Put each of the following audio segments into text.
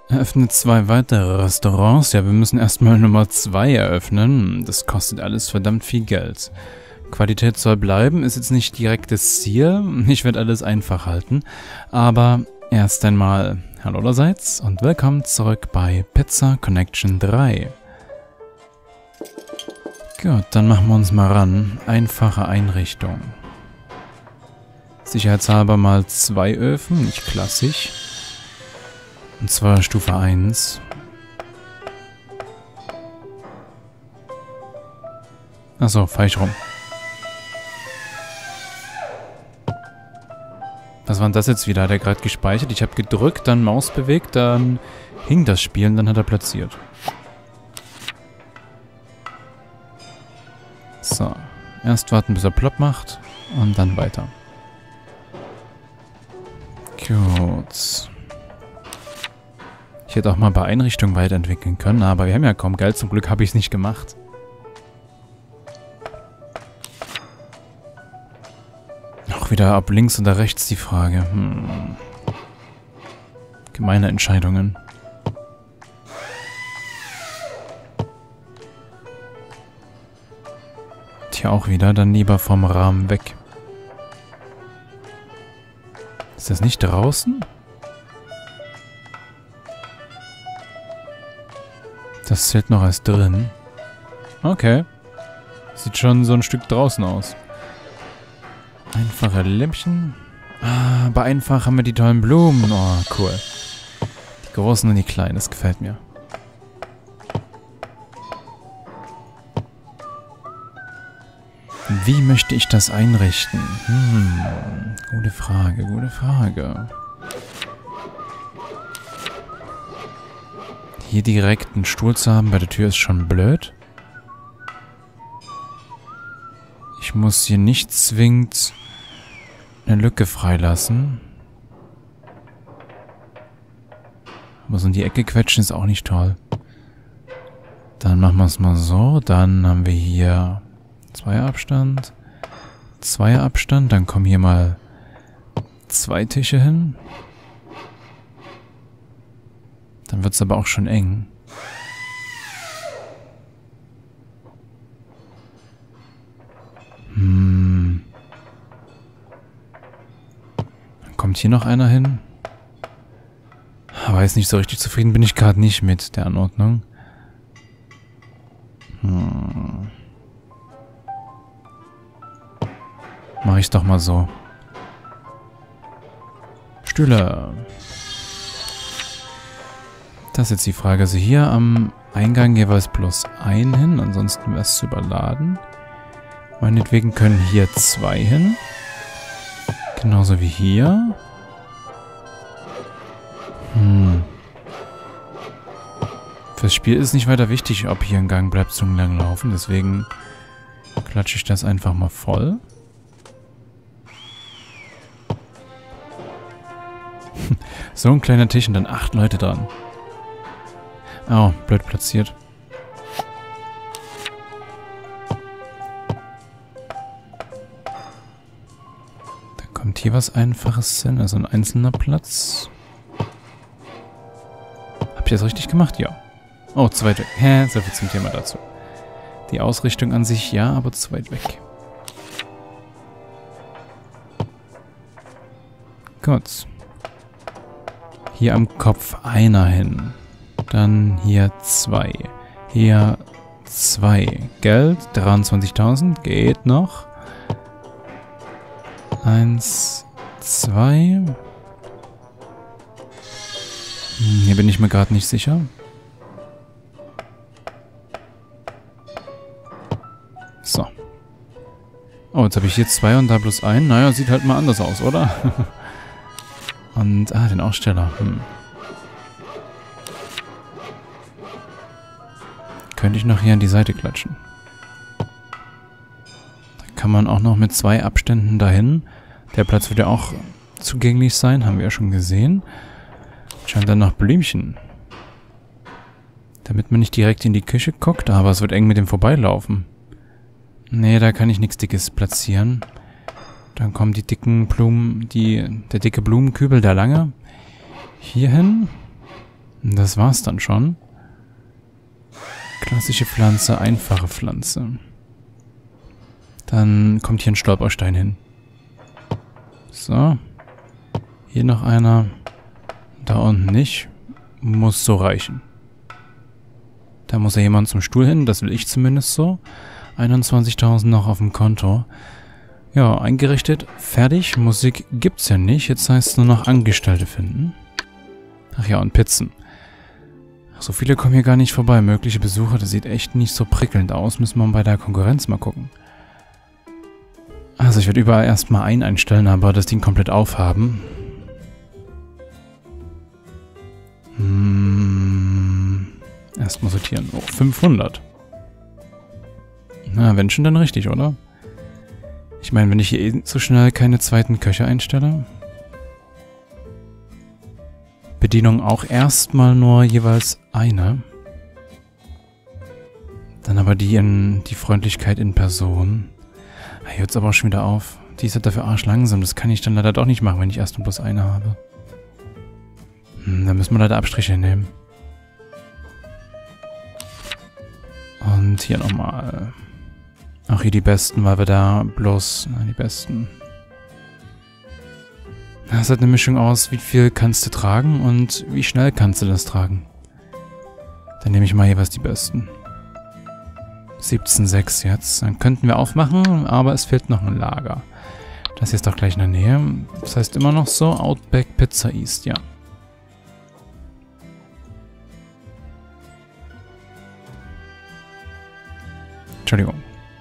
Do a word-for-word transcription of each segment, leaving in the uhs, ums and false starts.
Eröffnet zwei weitere Restaurants. Ja, wir müssen erstmal Nummer zwei eröffnen. Das kostet alles verdammt viel Geld. Qualität soll bleiben, ist jetzt nicht direkt das Ziel. Ich werde alles einfach halten. Aber erst einmal hallo allerseits und willkommen zurück bei Pizza Connection drei. Gut, dann machen wir uns mal ran. Einfache Einrichtung. Sicherheitshalber mal zwei Öfen, nicht klassisch. Und zwar Stufe eins. Achso, falsch rum. Was war denn das jetzt wieder? Hat er gerade gespeichert? Ich habe gedrückt, dann Maus bewegt, dann hing das Spiel und dann hat er platziert. So. Erst warten, bis er plopp macht und dann weiter. Gut. Ich hätte auch mal bei Einrichtungen weiterentwickeln können, aber wir haben ja kaum Geld. Zum Glück habe ich es nicht gemacht. Auch wieder ab links oder rechts die Frage. Hm. Gemeine Entscheidungen. Tja, auch wieder. Dann lieber vom Rahmen weg. Ist das nicht draußen? Das zählt noch als drin. Okay. Sieht schon so ein Stück draußen aus. Einfache Lämpchen. Ah, bei einfach haben wir die tollen Blumen. Oh, cool. Die großen und die kleinen, das gefällt mir. Wie möchte ich das einrichten? Hm, gute Frage, gute Frage. Hier direkt einen Stuhl zu haben bei der Tür ist schon blöd. Ich muss hier nicht zwingend eine Lücke freilassen. Aber so in die Ecke quetschen ist auch nicht toll. Dann machen wir es mal so. Dann haben wir hier Zweierabstand. Zweierabstand. Dann kommen hier mal zwei Tische hin. Dann wird es aber auch schon eng. Hm. Dann kommt hier noch einer hin. Aber jetzt nicht so richtig zufrieden bin ich gerade nicht mit der Anordnung. Hm. Mach ich's doch mal so. Stühle. Das ist jetzt die Frage. Also hier am Eingang jeweils plus ein hin, ansonsten wäre es zu überladen. Meinetwegen können hier zwei hin. Genauso wie hier. Hm. Fürs Spiel ist nicht weiter wichtig, ob hier ein Gang bleibt zum Langlaufen. Deswegen klatsche ich das einfach mal voll. So ein kleiner Tisch und dann acht Leute dran. Oh, blöd platziert. Da kommt hier was Einfaches hin, also ein einzelner Platz. Hab ich das richtig gemacht? Ja. Oh, zu weit weg. Hä, so viel zum Thema dazu. Die Ausrichtung an sich ja, aber zu weit weg. Gut. Hier am Kopf einer hin. Dann hier zwei. Hier zwei. Geld, dreiundzwanzigtausend. Geht noch. Eins, zwei. Hm, hier bin ich mir gerade nicht sicher. So. Oh, jetzt habe ich hier zwei und da plus ein. Naja, sieht halt mal anders aus, oder? Und, ah, den Aussteller. Hm. Könnte ich noch hier an die Seite klatschen. Da kann man auch noch mit zwei Abständen dahin. Der Platz wird ja auch zugänglich sein, haben wir ja schon gesehen. Scheint dann noch Blümchen. Damit man nicht direkt in die Küche guckt, aber es wird eng mit dem Vorbeilaufen. Nee, da kann ich nichts Dickes platzieren. Dann kommen die dicken Blumen, die, der dicke Blumenkübel, der lange, hier hin. Das war's dann schon. Klassische Pflanze, einfache Pflanze. Dann kommt hier ein Stolperstein hin. So. Hier noch einer. Da unten nicht. Muss so reichen. Da muss ja jemand zum Stuhl hin. Das will ich zumindest so. einundzwanzigtausend noch auf dem Konto. Ja, eingerichtet. Fertig. Musik gibt's ja nicht. Jetzt heißt es nur noch Angestellte finden. Ach ja, und Pizzen. Ach, so viele kommen hier gar nicht vorbei. Mögliche Besucher, das sieht echt nicht so prickelnd aus. Müssen wir bei der Konkurrenz mal gucken. Also ich werde überall erstmal einen einstellen, aber das Ding komplett aufhaben. Hm. Erstmal sortieren. Oh, fünfhundert. Na, wenn schon, dann richtig, oder? Ich meine, wenn ich hier eh so schnell keine zweiten Köche einstelle. Bedienung auch erstmal nur jeweils eine. Dann aber die in die Freundlichkeit in Person. Hier hört es aber auch schon wieder auf. Die ist halt dafür arschlangsam. Das kann ich dann leider doch nicht machen, wenn ich erst nur bloß eine habe. Hm, da müssen wir leider Abstriche nehmen. Und hier nochmal. Auch hier die besten, weil wir da bloß... Nein, die besten. Das ist halt eine Mischung aus, wie viel kannst du tragen und wie schnell kannst du das tragen. Dann nehme ich mal jeweils die besten. siebzehn Komma sechs jetzt. Dann könnten wir aufmachen, aber es fehlt noch ein Lager. Das hier ist doch gleich in der Nähe. Das heißt immer noch so, Outback Pizza East, ja. Entschuldigung.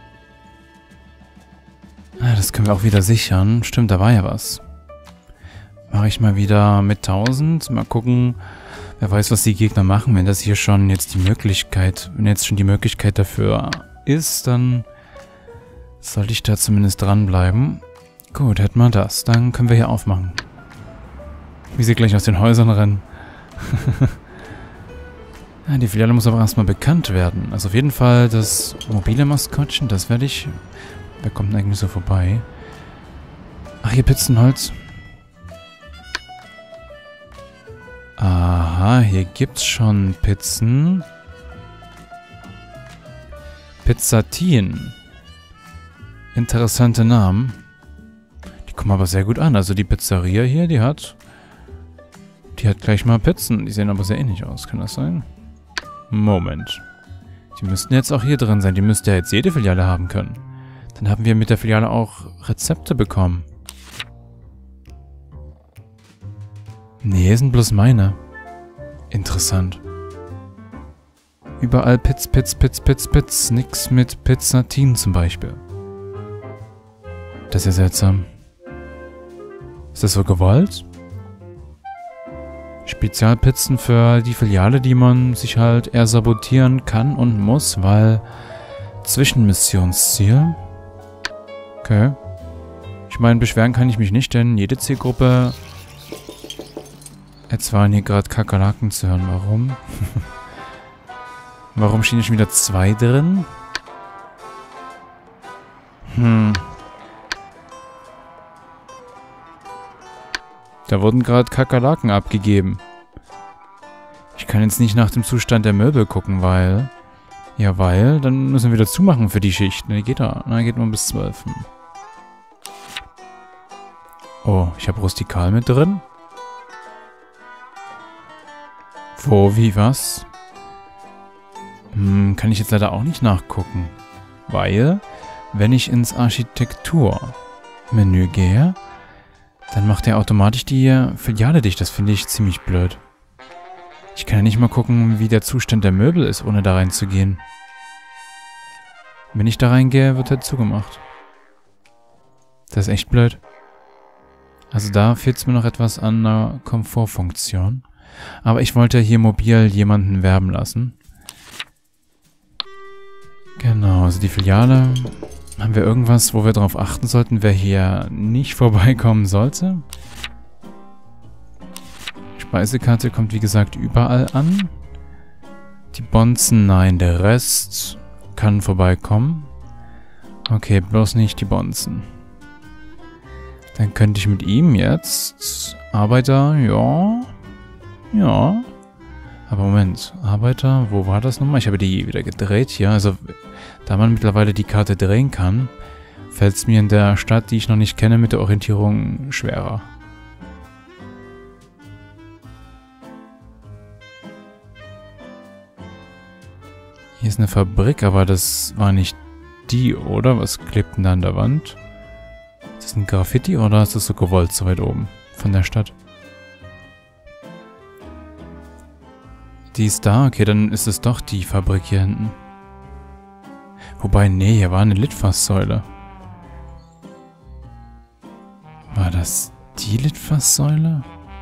Ah, das können wir auch wieder sichern. Stimmt, da war ja was. Mache ich mal wieder mit tausend. Mal gucken, wer weiß, was die Gegner machen. Wenn das hier schon jetzt die Möglichkeit, wenn jetzt schon die Möglichkeit dafür ist, dann sollte ich da zumindest dranbleiben. Gut, hätten wir das. Dann können wir hier aufmachen. Wie sie gleich aus den Häusern rennen. Ja, die Filiale muss aber erstmal bekannt werden. Also auf jeden Fall das mobile Maskottchen, das werde ich... Wer kommt denn eigentlich so vorbei? Ach, hier Pizzenholz. Aha, hier gibt's schon Pizzen. Pizzatin. Interessante Namen. Die kommen aber sehr gut an. Also die Pizzeria hier, die hat... Die hat gleich mal Pizzen. Die sehen aber sehr ähnlich aus. Kann das sein? Moment. Die müssten jetzt auch hier drin sein. Die müsste ja jetzt jede Filiale haben können. Dann haben wir mit der Filiale auch Rezepte bekommen. Nee, sind bloß meine. Interessant. Überall Pizz, Pizz, Pizz, Pizz, Pizz. Nix mit Pizzatin zum Beispiel. Das ist ja seltsam. Ist das so gewollt? Spezialpizzen für die Filiale, die man sich halt eher sabotieren kann und muss, weil Zwischenmissionsziel. Okay. Ich meine, beschweren kann ich mich nicht, denn jede Zielgruppe... Jetzt waren hier gerade Kakerlaken zu hören. Warum? Warum stehen hier schon wieder zwei drin? Hm. Da wurden gerade Kakerlaken abgegeben. Ich kann jetzt nicht nach dem Zustand der Möbel gucken, weil... Ja, weil... Dann müssen wir wieder zumachen für die Schicht. Ne, geht da. Na, geht nur bis zwölf. Hm. Oh, ich habe Rustikal mit drin. Wo, wie, was? Hm, kann ich jetzt leider auch nicht nachgucken. Weil, wenn ich ins Architektur-Menü gehe, dann macht er automatisch die Filiale dicht. Das finde ich ziemlich blöd. Ich kann ja nicht mal gucken, wie der Zustand der Möbel ist, ohne da reinzugehen. Wenn ich da reingehe, wird er zugemacht. Das ist echt blöd. Also da fehlt es mir noch etwas an einer Komfortfunktion. Aber ich wollte hier mobil jemanden werben lassen. Genau, also die Filiale. Haben wir irgendwas, wo wir darauf achten sollten, wer hier nicht vorbeikommen sollte? Speisekarte kommt wie gesagt überall an. Die Bonzen, nein, der Rest kann vorbeikommen. Okay, bloß nicht die Bonzen. Dann könnte ich mit ihm jetzt... Arbeiter, ja... Ja... Aber Moment, Arbeiter, wo war das nochmal? Ich habe die wieder gedreht hier. Also, da man mittlerweile die Karte drehen kann, fällt es mir in der Stadt, die ich noch nicht kenne, mit der Orientierung schwerer. Hier ist eine Fabrik, aber das war nicht die, oder? Was klebt denn da an der Wand? Ist das ein Graffiti oder ist das so gewollt, so weit oben von der Stadt? Die ist da? Okay, dann ist es doch die Fabrik hier hinten. Wobei, nee, hier war eine Litfaßsäule. War das die Litfaßsäule?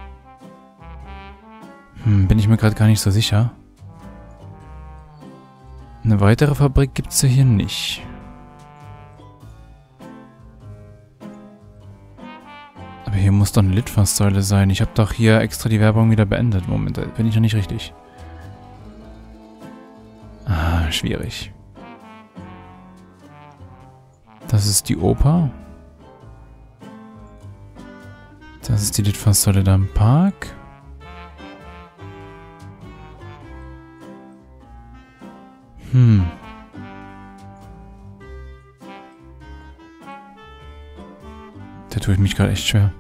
Hm, bin ich mir gerade gar nicht so sicher. Eine weitere Fabrik gibt es ja hier nicht. Aber hier muss doch eine Litfaßsäule sein. Ich habe doch hier extra die Werbung wieder beendet. Moment, da bin ich noch nicht richtig. Ah, schwierig. Das ist die Oper. Das ist die Litfaßsäule da im Park. Hm. Da tue ich mich gerade echt schwer.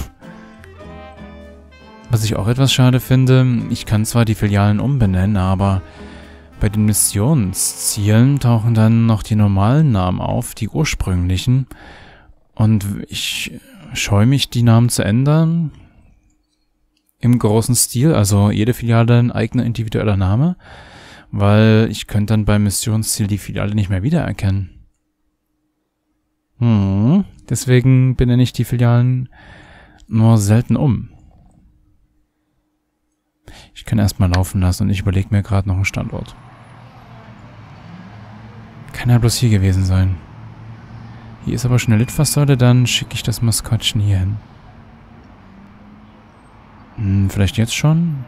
Was ich auch etwas schade finde, ich kann zwar die Filialen umbenennen, aber bei den Missionszielen tauchen dann noch die normalen Namen auf, die ursprünglichen. Und ich scheue mich, die Namen zu ändern. Im großen Stil, also jede Filiale ein eigener individueller Name. Weil ich könnte dann beim Missionsziel die Filiale nicht mehr wiedererkennen. Hm, deswegen benenne ich die Filialen nur selten um. Ich kann erstmal laufen lassen und ich überlege mir gerade noch einen Standort. Kann ja bloß hier gewesen sein. Hier ist aber schon eine Litfaßsäule, dann schicke ich das Maskottchen hier hin. Hm, vielleicht jetzt schon?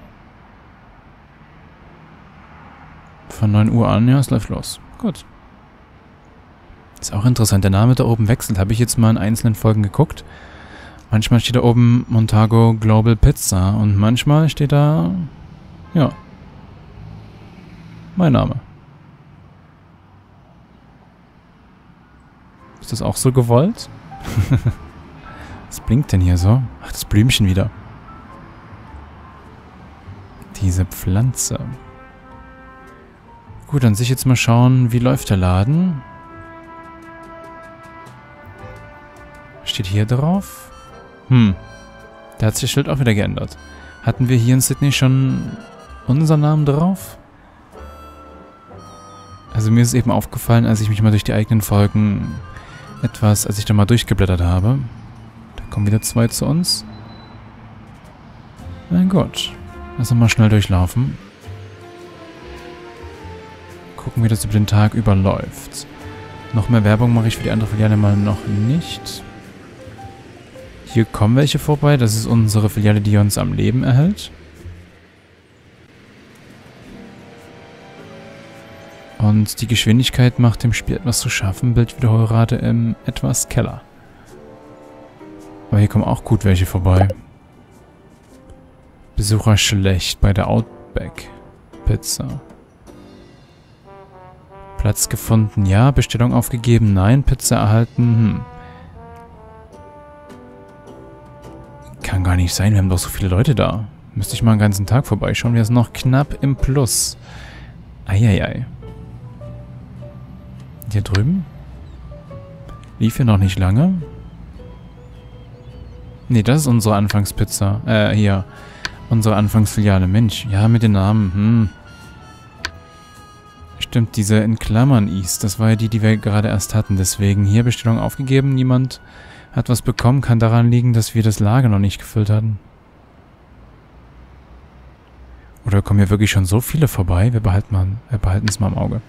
Von neun Uhr an, ja, es läuft los. Gut. Ist auch interessant, der Name da oben wechselt. Habe ich jetzt mal in einzelnen Folgen geguckt. Manchmal steht da oben Montago Global Pizza und manchmal steht da, ja, mein Name. Ist das auch so gewollt? Was blinkt denn hier so? Ach, das Blümchen wieder. Diese Pflanze. Gut, dann sich jetzt mal schauen, wie läuft der Laden. Steht hier drauf? Hm. Da hat sich das Schild auch wieder geändert. Hatten wir hier in Sydney schon unseren Namen drauf? Also mir ist eben aufgefallen, als ich mich mal durch die eigenen Folgen etwas, als ich da mal durchgeblättert habe. Da kommen wieder zwei zu uns. Na gut. Lass uns mal schnell durchlaufen. Gucken, wie das über den Tag über läuft. Noch mehr Werbung mache ich für die andere Filiale mal noch nicht. Hier kommen welche vorbei. Das ist unsere Filiale, die uns am Leben erhält. Und die Geschwindigkeit macht dem Spiel etwas zu schaffen. Bildwiederholrate im etwas Keller. Aber hier kommen auch gut welche vorbei. Besucher schlecht bei der Outback Pizza. Platz gefunden, ja. Bestellung aufgegeben, nein. Pizza erhalten, hm. Kann gar nicht sein, wir haben doch so viele Leute da. Müsste ich mal einen ganzen Tag vorbeischauen. Wir sind noch knapp im Plus. Eieiei. Hier drüben? Lief hier noch nicht lange? Nee, das ist unsere Anfangspizza. Äh, hier. Unsere Anfangsfiliale. Mensch, ja, mit den Namen. Hm. Stimmt, diese in Klammern East. Das war ja die, die wir gerade erst hatten. Deswegen hier Bestellung aufgegeben. Niemand hat was bekommen. Kann daran liegen, dass wir das Lager noch nicht gefüllt hatten. Oder kommen hier wirklich schon so viele vorbei? Wir behalten mal, wir behalten es mal im Auge.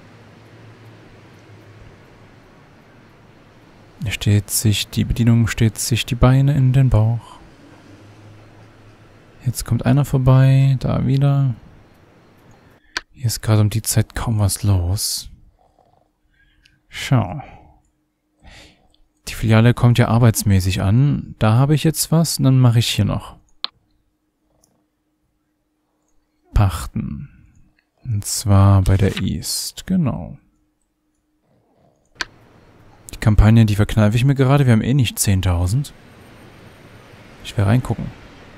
Er steht sich, die Bedienung steht sich die Beine in den Bauch. Jetzt kommt einer vorbei, da wieder. Hier ist gerade um die Zeit kaum was los. Schau. Die Filiale kommt ja arbeitsmäßig an. Da habe ich jetzt was und dann mache ich hier noch. pachten. Und zwar bei der East, genau. Die Kampagne, die verkneife ich mir gerade. Wir haben eh nicht zehntausend. Ich will reingucken.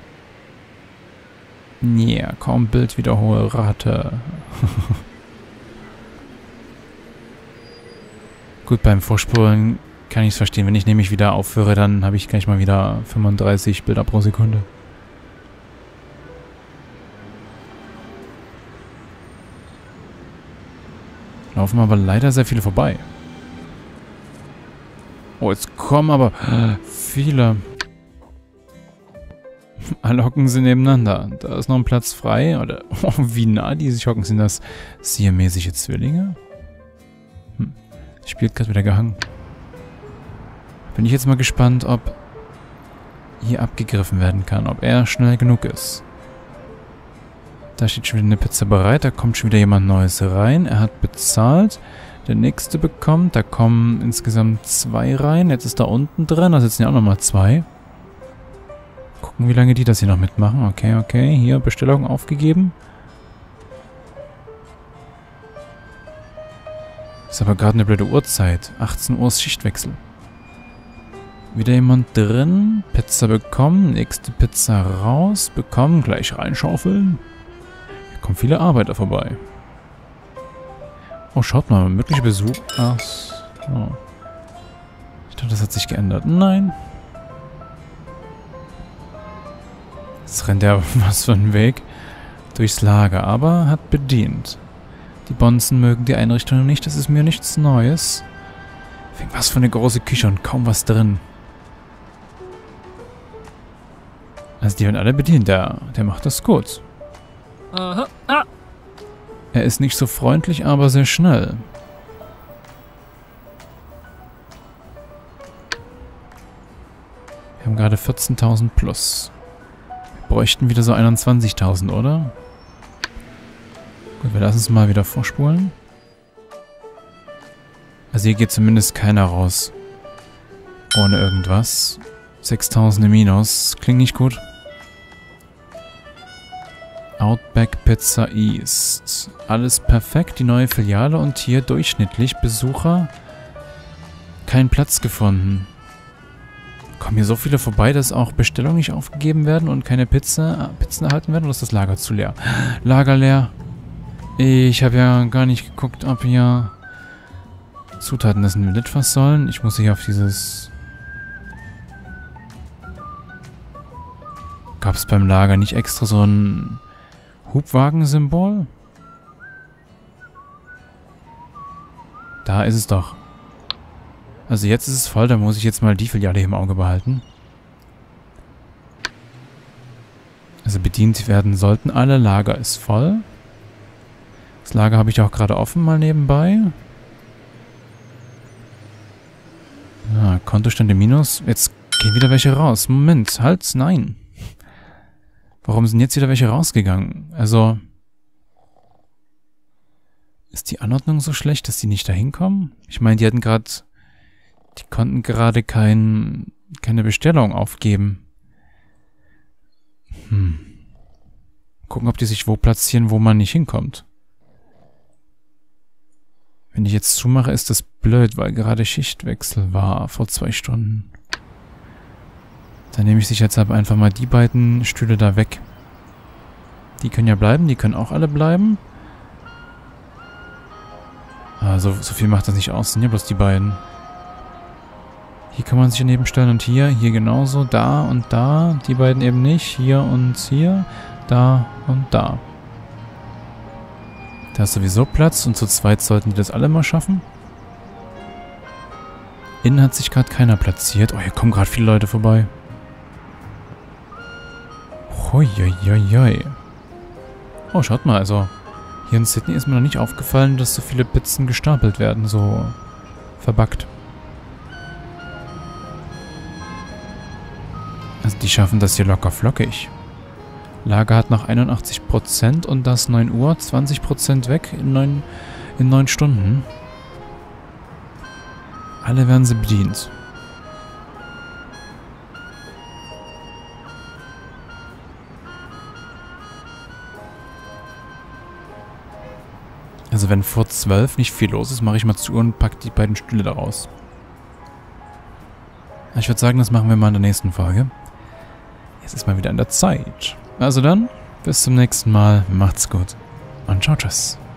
Ja, kaum Bild, wieder hohe Rate. Gut, beim Vorspulen kann ich es verstehen. Wenn ich nämlich wieder aufhöre, dann habe ich gleich mal wieder fünfunddreißig Bilder pro Sekunde. Laufen aber leider sehr viele vorbei. Oh, jetzt kommen aber viele. Alle hocken sie nebeneinander. Da ist noch ein Platz frei. Oder oh, wie nah die sich hocken. Sind das siamesische Zwillinge? Hm. Spielt gerade wieder gehangen. Bin ich jetzt mal gespannt, ob hier abgegriffen werden kann. Ob er schnell genug ist. Da steht schon wieder eine Pizza bereit. Da kommt schon wieder jemand Neues rein. Er hat bezahlt. Der nächste bekommt. Da kommen insgesamt zwei rein. Jetzt ist da unten drin. Da sitzen ja auch nochmal zwei. Gucken, wie lange die das hier noch mitmachen. Okay, okay. Hier Bestellung aufgegeben. Ist aber gerade eine blöde Uhrzeit. achtzehn Uhr ist Schichtwechsel. Wieder jemand drin. Pizza bekommen. Nächste Pizza raus. Bekommen. Gleich reinschaufeln. Hier kommen viele Arbeiter vorbei. Oh, schaut mal. Mögliche Besuch. Ach so. Ich dachte, das hat sich geändert. Nein. Jetzt rennt er was für einen Weg durchs Lager, aber hat bedient. Die Bonzen mögen die Einrichtung nicht, das ist mir nichts Neues. Was für eine große Küche und kaum was drin. Also die werden alle bedient, der, der macht das gut. Aha. Ah. Er ist nicht so freundlich, aber sehr schnell. Wir haben gerade vierzehntausend plus. Wir bräuchten wieder so einundzwanzigtausend, oder? Gut, wir lassen es mal wieder vorspulen. Also hier geht zumindest keiner raus. Ohne irgendwas. sechstausend im Minus. Klingt nicht gut. Outback Pizza East. Alles perfekt. Die neue Filiale und hier durchschnittlich Besucher. Kein Platz gefunden. Kommen hier so viele vorbei, dass auch Bestellungen nicht aufgegeben werden und keine Pizza, Pizzen erhalten werden? Oder ist das Lager zu leer? Lager leer. Ich habe ja gar nicht geguckt, ob hier Zutaten das in Litfaß sollen. Ich muss hier auf dieses... Gab es beim Lager nicht extra so ein Hubwagen-Symbol? Da ist es doch. Also jetzt ist es voll, da muss ich jetzt mal die Filiale im Auge behalten. Also bedient werden sollten alle. Lager ist voll. Das Lager habe ich auch gerade offen mal nebenbei. Ja, Kontostand im Minus. Jetzt gehen wieder welche raus. Moment, halt, nein. Warum sind jetzt wieder welche rausgegangen? Also... Ist die Anordnung so schlecht, dass die nicht da hinkommen? Ich meine, die hatten gerade... Die konnten gerade kein, keine Bestellung aufgeben. Hm. Gucken, ob die sich wo platzieren, wo man nicht hinkommt. Wenn ich jetzt zumache, ist das blöd, weil gerade Schichtwechsel war vor zwei Stunden. Dann nehme ich sicherheitshalber einfach mal die beiden Stühle da weg. Die können ja bleiben, die können auch alle bleiben. Also so viel macht das nicht aus, sind ja bloß die beiden. Hier kann man sich daneben stellen und hier, hier genauso, da und da. Die beiden eben nicht, hier und hier, da und da. Da ist sowieso Platz und zu zweit sollten die das alle mal schaffen. Innen hat sich gerade keiner platziert. Oh, hier kommen gerade viele Leute vorbei. Huiuiui. Oh, schaut mal, also hier in Sydney ist mir noch nicht aufgefallen, dass so viele Pizzen gestapelt werden, so verbackt. Also die schaffen das hier locker flockig. Lager hat noch einundachtzig Prozent und das neun Uhr, zwanzig Prozent weg in neun, in neun Stunden. Alle werden sie bedient. Also wenn vor zwölf nicht viel los ist, mache ich mal zu und packe die beiden Stühle da raus. Ich würde sagen, das machen wir mal in der nächsten Folge. Jetzt ist mal wieder an der Zeit. Also dann, bis zum nächsten Mal. Macht's gut. Und ciao, tschüss.